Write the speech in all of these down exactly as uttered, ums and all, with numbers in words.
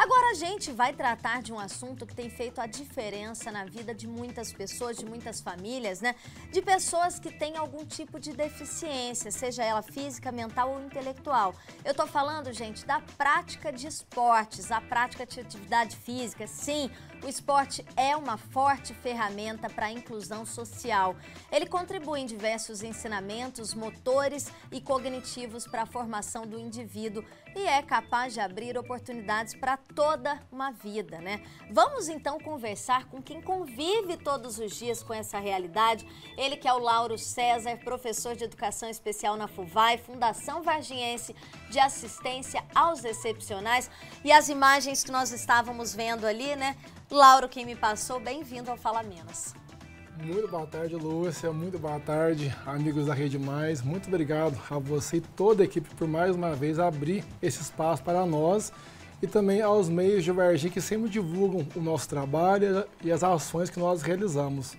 Agora a gente vai tratar de um assunto que tem feito a diferença na vida de muitas pessoas, de muitas famílias, né? De pessoas que têm algum tipo de deficiência, seja ela física, mental ou intelectual. Eu tô falando, gente, da prática de esportes, a prática de atividade física. Sim, o esporte é uma forte ferramenta para a inclusão social. Ele contribui em diversos ensinamentos motores e cognitivos para a formação do indivíduo e é capaz de abrir oportunidades para toda uma vida, né? Vamos então conversar com quem convive todos os dias com essa realidade. Ele que é o Lauro César, professor de Educação Especial na FUVAI, Fundação Vargiense de Assistência aos Excepcionais. E as imagens que nós estávamos vendo ali, né? Lauro, quem me passou, bem-vindo ao Fala Menos. Muito boa tarde, Lúcia. Muito boa tarde, amigos da Rede Mais. Muito obrigado a você e toda a equipe por mais uma vez abrir esse espaço para nós e também aos meios de Varginha que sempre divulgam o nosso trabalho e as ações que nós realizamos.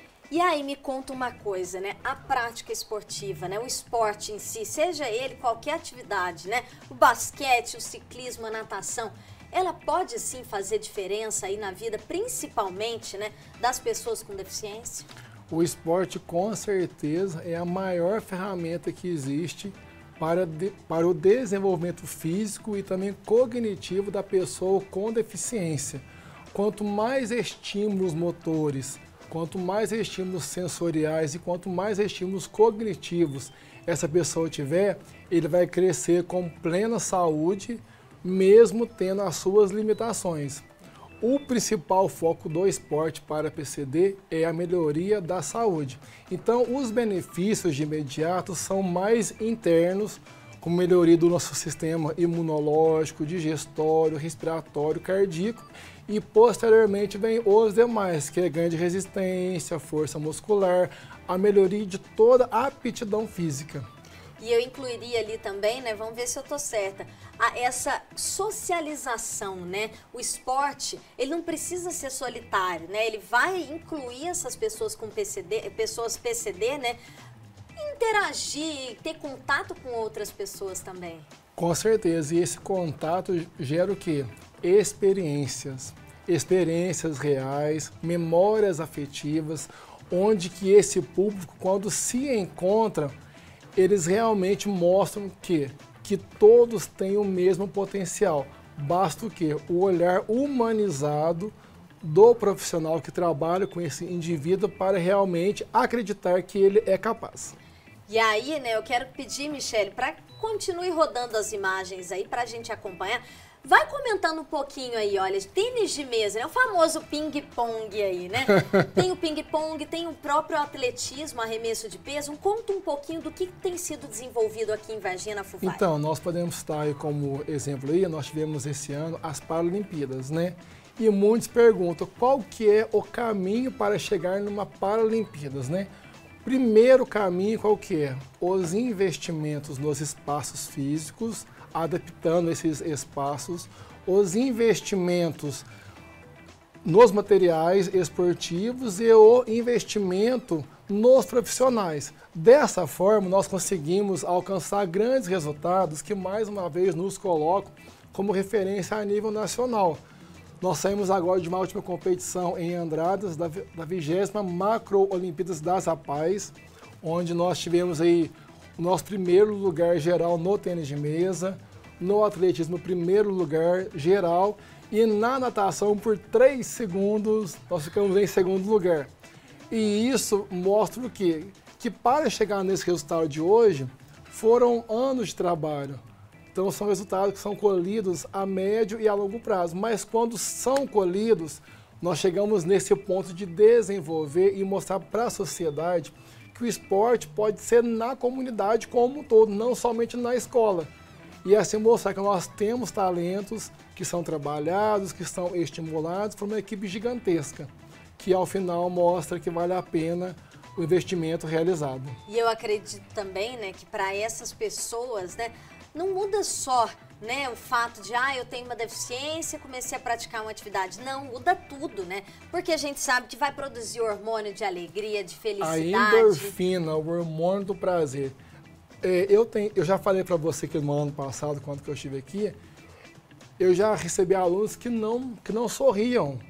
E aí, me conta uma coisa, né? A prática esportiva, né? O esporte em si, seja ele qualquer atividade, né? O basquete, o ciclismo, a natação, ela pode sim fazer diferença aí na vida, principalmente, né, das pessoas com deficiência? O esporte, com certeza, é a maior ferramenta que existe para, de, para o desenvolvimento físico e também cognitivo da pessoa com deficiência. Quanto mais estímulos motores, quanto mais estímulos sensoriais e quanto mais estímulos cognitivos essa pessoa tiver, ele vai crescer com plena saúde, mesmo tendo as suas limitações. O principal foco do esporte para P C D é a melhoria da saúde. Então, os benefícios de imediato são mais internos, como melhoria do nosso sistema imunológico, digestório, respiratório, cardíaco, e posteriormente vem os demais, que é ganho de resistência, força muscular, a melhoria de toda a aptidão física. E eu incluiria ali também, né, vamos ver se eu tô certa, a, essa socialização, né? O esporte, ele não precisa ser solitário, né? Ele vai incluir essas pessoas com P C D, pessoas P C D, né? Interagir, ter contato com outras pessoas também. Com certeza, e esse contato gera o quê? Experiências, experiências reais, memórias afetivas, onde que esse público, quando se encontra, eles realmente mostram que, que todos têm o mesmo potencial. Basta o quê? O olhar humanizado do profissional que trabalha com esse indivíduo para realmente acreditar que ele é capaz. E aí, né, eu quero pedir, Michele, para continue rodando as imagens aí para a gente acompanhar. Vai comentando um pouquinho aí, olha, tênis de mesa, né? O famoso ping-pong aí, né? Tem o ping-pong, tem o próprio atletismo, arremesso de peso. Conta um pouquinho do que tem sido desenvolvido aqui em Varginha, na FUVAI. Então, nós podemos citar aí como exemplo aí, nós tivemos esse ano as Paralimpíadas, né? E muitos perguntam qual que é o caminho para chegar numa Paralimpíadas, né? Primeiro caminho, qual que é? Os investimentos nos espaços físicos, adaptando esses espaços, os investimentos nos materiais esportivos e o investimento nos profissionais. Dessa forma, nós conseguimos alcançar grandes resultados que, mais uma vez, nos colocam como referência a nível nacional. Nós saímos agora de uma última competição em Andradas, da, da vigésima Macro-Olimpíadas das Rapaz, onde nós tivemos aí o nosso primeiro lugar geral no tênis de mesa, no atletismo primeiro lugar geral e na natação por três segundos nós ficamos em segundo lugar. E isso mostra o quê? Que para chegar nesse resultado de hoje foram anos de trabalho. Então são resultados que são colhidos a médio e a longo prazo, mas quando são colhidos, nós chegamos nesse ponto de desenvolver e mostrar para a sociedade que o esporte pode ser na comunidade como um todo, não somente na escola. E assim mostrar que nós temos talentos que são trabalhados, que são estimulados por uma equipe gigantesca, que ao final mostra que vale a pena o investimento realizado. E eu acredito também, né, que para essas pessoas, né, não muda só, né, o fato de, ah, eu tenho uma deficiência, comecei a praticar uma atividade. Não, muda tudo, né? Porque a gente sabe que vai produzir hormônio de alegria, de felicidade. A endorfina, o hormônio do prazer. É, eu, tenho, eu já falei para você que no ano passado, quando que eu estive aqui, eu já recebi alunos que não, que não sorriam.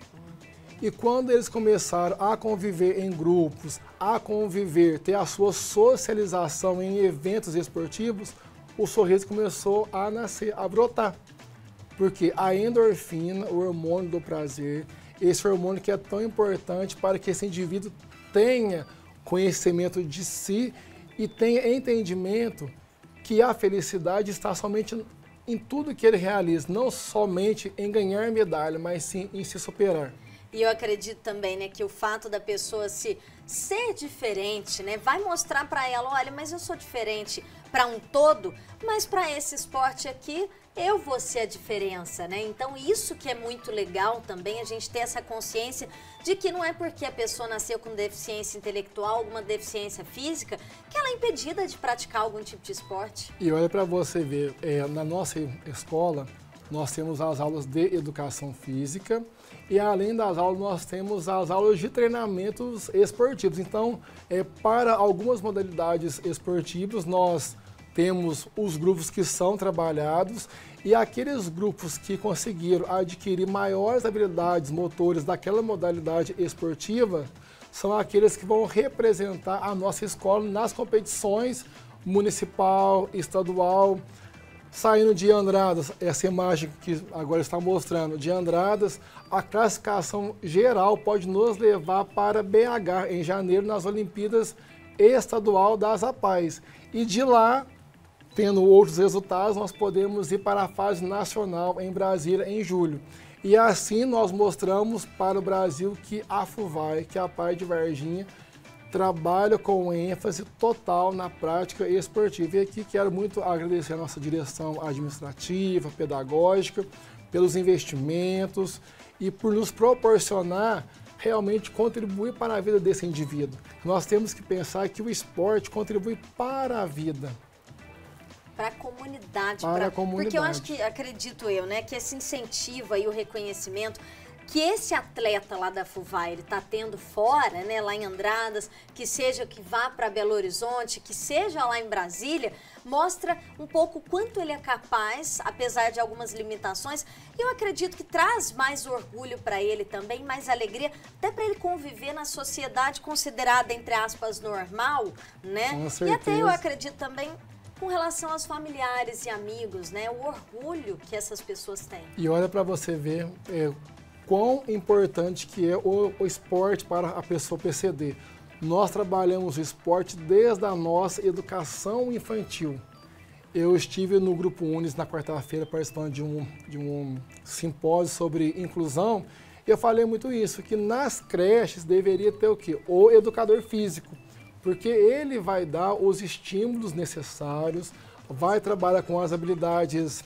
E quando eles começaram a conviver em grupos, a conviver, ter a sua socialização em eventos esportivos, o sorriso começou a nascer, a brotar. Porque a endorfina, o hormônio do prazer, esse hormônio que é tão importante para que esse indivíduo tenha conhecimento de si e tenha entendimento que a felicidade está somente em tudo que ele realiza, não somente em ganhar medalha, mas sim em se superar. E eu acredito também, né, que o fato da pessoa se ser diferente, né, vai mostrar para ela, olha, mas eu sou diferente para um todo, mas para esse esporte aqui eu vou ser a diferença, né? Então isso que é muito legal também, a gente ter essa consciência de que não é porque a pessoa nasceu com deficiência intelectual, alguma deficiência física, que ela é impedida de praticar algum tipo de esporte. E olha para você ver, é, na nossa escola nós temos as aulas de educação física e além das aulas nós temos as aulas de treinamentos esportivos. Então, é, para algumas modalidades esportivas nós temos os grupos que são trabalhados e aqueles grupos que conseguiram adquirir maiores habilidades motores daquela modalidade esportiva são aqueles que vão representar a nossa escola nas competições municipal, estadual. Saindo de Andradas, essa imagem que agora está mostrando, de Andradas, a classificação geral pode nos levar para B H em janeiro nas Olimpíadas Estadual das APAES. E de lá, tendo outros resultados, nós podemos ir para a fase nacional em Brasília em julho. E assim nós mostramos para o Brasil que a FUVAI, que é a APAE de Varginha, trabalha com ênfase total na prática esportiva. E aqui quero muito agradecer a nossa direção administrativa, pedagógica, pelos investimentos e por nos proporcionar realmente contribuir para a vida desse indivíduo. Nós temos que pensar que o esporte contribui para a vida. Para a comunidade. Para pra... a comunidade. Porque eu acho que, acredito eu, né, que esse incentivo e o reconhecimento que esse atleta lá da FUVAI, ele está tendo fora, né, lá em Andradas, que seja que vá para Belo Horizonte, que seja lá em Brasília, mostra um pouco quanto ele é capaz, apesar de algumas limitações. E eu acredito que traz mais orgulho para ele também, mais alegria, até para ele conviver na sociedade considerada, entre aspas, normal, né? Com certeza. E até eu acredito também com relação aos familiares e amigos, né? O orgulho que essas pessoas têm. E olha para você ver é, quão importante que é o, o esporte para a pessoa P C D. Nós trabalhamos o esporte desde a nossa educação infantil. Eu estive no Grupo Unis na quarta-feira participando de um, de um simpósio sobre inclusão e eu falei muito isso, que nas creches deveria ter o quê? O educador físico, porque ele vai dar os estímulos necessários, vai trabalhar com as habilidades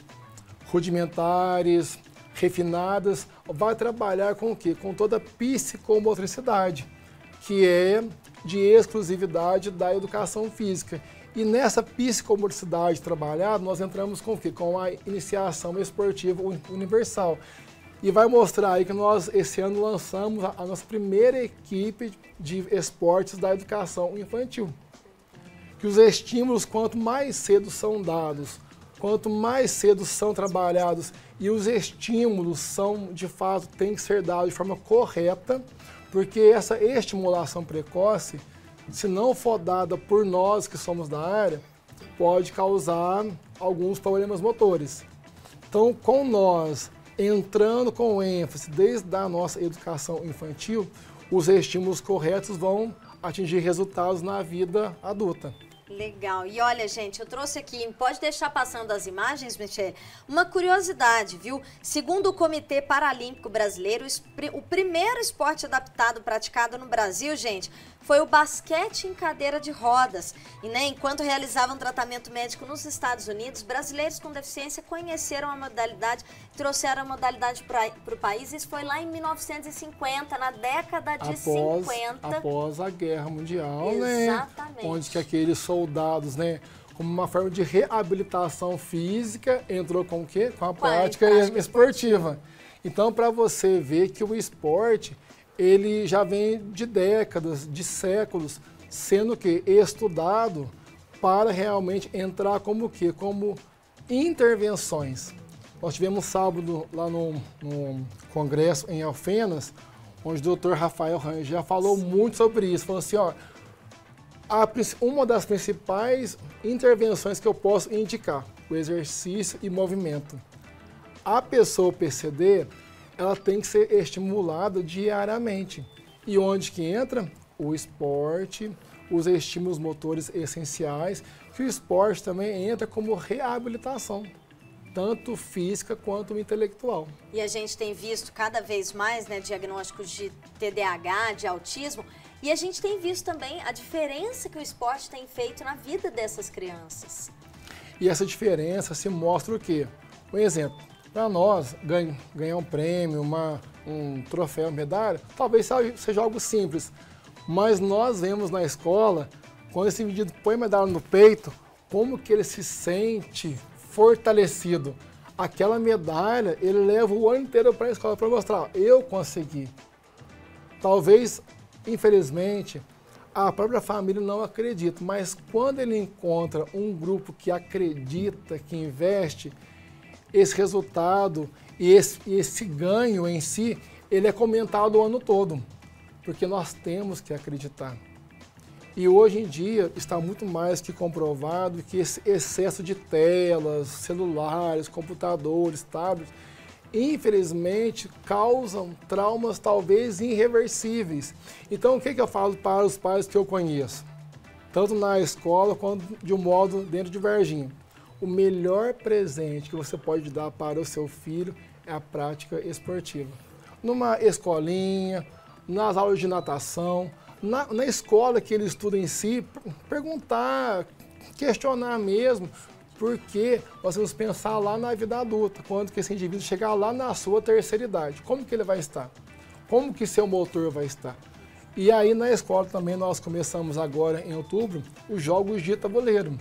rudimentares, refinadas, vai trabalhar com o quê? Com toda a psicomotricidade, que é de exclusividade da educação física. E nessa psicomotricidade trabalhada, nós entramos com o quê? Com a iniciação esportiva universal. E vai mostrar aí que nós, esse ano, lançamos a, a nossa primeira equipe de esportes da educação infantil. Que os estímulos, quanto mais cedo são dados, quanto mais cedo são trabalhados e os estímulos são, de fato, têm que ser dados de forma correta, porque essa estimulação precoce, se não for dada por nós que somos da área, pode causar alguns problemas motores. Então, com nós entrando com ênfase desde a nossa educação infantil, os estímulos corretos vão atingir resultados na vida adulta. Legal. E olha, gente, eu trouxe aqui, pode deixar passando as imagens, Michele, uma curiosidade, viu? Segundo o Comitê Paralímpico Brasileiro, o primeiro esporte adaptado praticado no Brasil, gente, foi o basquete em cadeira de rodas. E, né, enquanto realizavam tratamento médico nos Estados Unidos, brasileiros com deficiência conheceram a modalidade, trouxeram a modalidade para o país. Isso foi lá em mil novecentos e cinquenta, na década de após, cinquenta. Após a Guerra Mundial, exatamente, né? Onde que aqueles soldados, né, como uma forma de reabilitação física, entrou com o quê? Com a com prática, a prática esportiva. Então, para você ver que o esporte, ele já vem de décadas, de séculos, sendo que estudado para realmente entrar como o quê? Como intervenções. Nós tivemos sábado lá no, no congresso em Alfenas, onde o doutor Rafael Rangel já falou muito sobre isso. Falou assim, ó, a, uma das principais intervenções que eu posso indicar, o exercício e movimento. A pessoa P C D, ela tem que ser estimulada diariamente. E onde que entra? O esporte, os estímulos motores essenciais, que o esporte também entra como reabilitação, tanto física quanto intelectual. E a gente tem visto cada vez mais, né, diagnósticos de T D A H, de autismo, e a gente tem visto também a diferença que o esporte tem feito na vida dessas crianças. E essa diferença se mostra o quê? Um exemplo, para nós ganhar, ganhar um prêmio, uma, um troféu, uma medalha, talvez seja algo simples, mas nós vemos na escola, quando esse indivíduo põe a medalha no peito, como que ele se sente fortalecido. Aquela medalha, ele leva o ano inteiro para a escola para mostrar, ó, eu consegui. Talvez, infelizmente, a própria família não acredita, mas quando ele encontra um grupo que acredita, que investe, esse resultado e esse, esse ganho em si, ele é comentado o ano todo, porque nós temos que acreditar. E hoje em dia está muito mais que comprovado que esse excesso de telas, celulares, computadores, tablets, infelizmente causam traumas talvez irreversíveis. Então o que, que eu falo para os pais que eu conheço? Tanto na escola quanto de um modo dentro de Varginha. O melhor presente que você pode dar para o seu filho é a prática esportiva. Numa escolinha, nas aulas de natação, na, na escola que ele estuda em si, perguntar, questionar mesmo, porque nós vamos pensar lá na vida adulta, quando que esse indivíduo chegar lá na sua terceira idade, como que ele vai estar? Como que seu motor vai estar? E aí na escola também nós começamos agora em outubro os jogos de tabuleiro.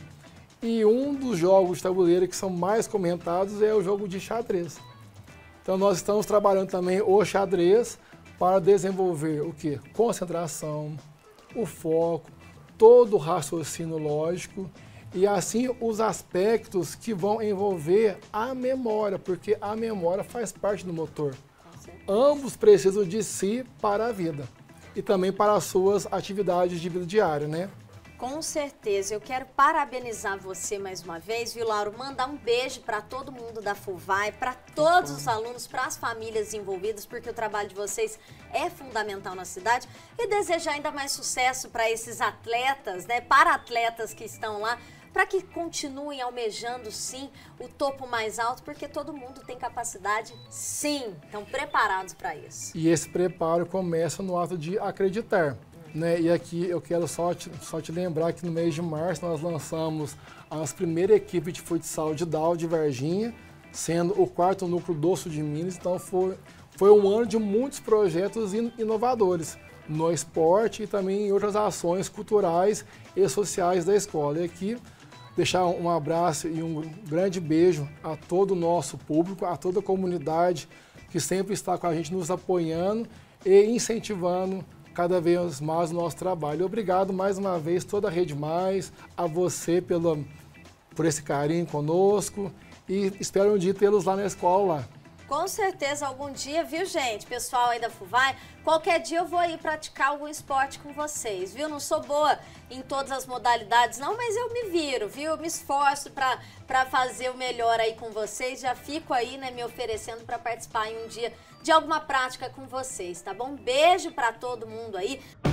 E um dos jogos de tabuleiro que são mais comentados é o jogo de xadrez. Então nós estamos trabalhando também o xadrez para desenvolver o quê? Concentração, o foco, todo o raciocínio lógico e assim os aspectos que vão envolver a memória, porque a memória faz parte do motor. Ambos precisam de si para a vida e também para as suas atividades de vida diária, né? Com certeza, eu quero parabenizar você mais uma vez, viu, Lauro? Mandar um beijo para todo mundo da FUVAI, para todos os alunos, para as famílias envolvidas, porque o trabalho de vocês é fundamental na cidade. E desejar ainda mais sucesso para esses atletas, né, para atletas que estão lá, para que continuem almejando, sim, o topo mais alto, porque todo mundo tem capacidade, sim. Estão preparados para isso. E esse preparo começa no ato de acreditar. Né? E aqui eu quero só te, só te lembrar que no mês de março nós lançamos a nossa primeira equipe de futsal de D A U de Varginha, sendo o quarto núcleo do Sul de Minas. Então foi, foi um ano de muitos projetos in, inovadores no esporte e também em outras ações culturais e sociais da escola. E aqui deixar um abraço e um grande beijo a todo o nosso público, a toda a comunidade que sempre está com a gente nos apoiando e incentivando cada vez mais o nosso trabalho. Obrigado mais uma vez, toda a Rede Mais, a você pelo, por esse carinho conosco e espero um dia tê-los lá na escola. Lá. Com certeza, algum dia, viu, gente? Pessoal aí da FUVAI, qualquer dia eu vou aí praticar algum esporte com vocês, viu? Não sou boa em todas as modalidades, não, mas eu me viro, viu? Eu me esforço pra, pra fazer o melhor aí com vocês. Já fico aí, né, me oferecendo pra participar em um dia de alguma prática com vocês, tá bom? Beijo pra todo mundo aí.